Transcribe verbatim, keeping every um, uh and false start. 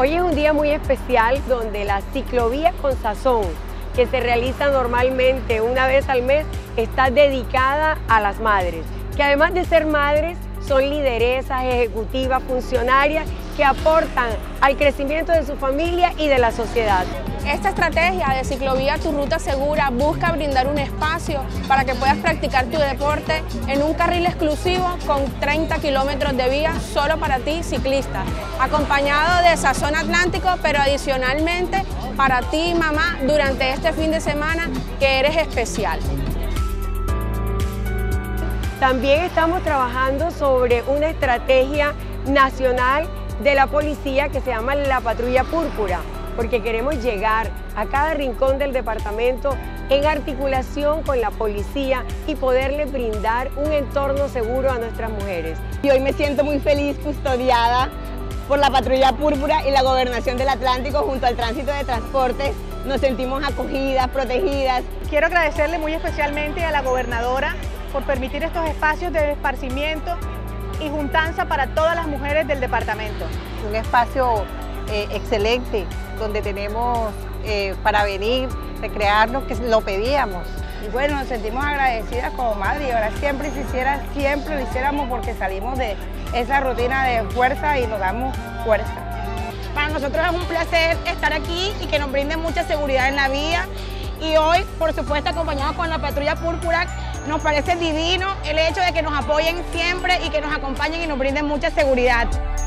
Hoy es un día muy especial donde la ciclovía con sazón, que se realiza normalmente una vez al mes, está dedicada a las madres, que además de ser madres, son lideresas, ejecutivas, funcionarias que aportan al crecimiento de su familia y de la sociedad. Esta estrategia de Ciclovía Tu Ruta Segura busca brindar un espacio para que puedas practicar tu deporte en un carril exclusivo con treinta kilómetros de vía solo para ti, ciclista, acompañado de Sazón Atlántico, pero adicionalmente para ti, mamá, durante este fin de semana que eres especial. También estamos trabajando sobre una estrategia nacional de la policía que se llama la Patrulla Púrpura, porque queremos llegar a cada rincón del departamento en articulación con la policía y poderle brindar un entorno seguro a nuestras mujeres. Y hoy me siento muy feliz, custodiada por la Patrulla Púrpura y la Gobernación del Atlántico junto al Tránsito de Transportes. Nos sentimos acogidas, protegidas. Quiero agradecerle muy especialmente a la gobernadora por permitir estos espacios de esparcimiento y juntanza para todas las mujeres del departamento. Un espacio eh, excelente donde tenemos eh, para venir, recrearnos, que lo pedíamos. Y bueno, nos sentimos agradecidas como madre y ahora siempre se hiciera, siempre lo hiciéramos porque salimos de esa rutina de fuerza y nos damos fuerza. Para nosotros es un placer estar aquí y que nos brinden mucha seguridad en la vía. Y hoy, por supuesto, acompañados con la Patrulla Púrpura, nos parece divino el hecho de que nos apoyen siempre y que nos acompañen y nos brinden mucha seguridad.